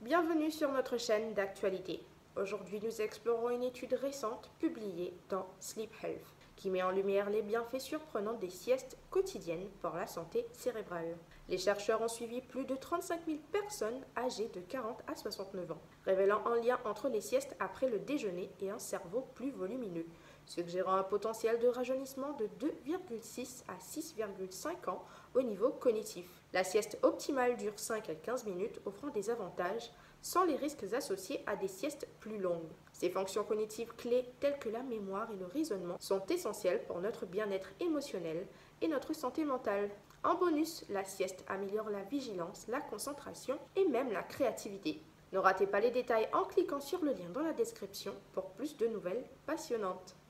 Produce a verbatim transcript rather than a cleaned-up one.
Bienvenue sur notre chaîne d'actualité. Aujourd'hui, nous explorons une étude récente publiée dans Sleep Health qui met en lumière les bienfaits surprenants des siestes quotidiennes pour la santé cérébrale. Les chercheurs ont suivi plus de trente-cinq mille personnes âgées de quarante à soixante-neuf ans, révélant un lien entre les siestes après le déjeuner et un cerveau plus volumineux, suggérant un potentiel de rajeunissement de deux virgule six à six virgule cinq ans au niveau cognitif. La sieste optimale dure cinq à quinze minutes, offrant des avantages sans les risques associés à des siestes plus longues. Ces fonctions cognitives clés telles que la mémoire et le raisonnement sont essentielles pour notre bien-être émotionnel et notre santé mentale. En bonus, la sieste améliore la vigilance, la concentration et même la créativité. Ne ratez pas les détails en cliquant sur le lien dans la description pour plus de nouvelles passionnantes.